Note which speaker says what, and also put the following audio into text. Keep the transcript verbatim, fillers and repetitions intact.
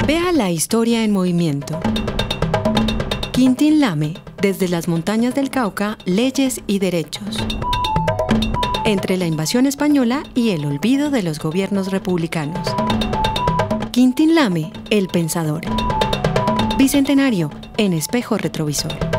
Speaker 1: Vea la historia en movimiento. Quintín Lame, desde las montañas del Cauca, leyes y derechos. Entre la invasión española y el olvido de los gobiernos republicanos. Quintín Lame, el pensador. Bicentenario, en espejo retrovisor.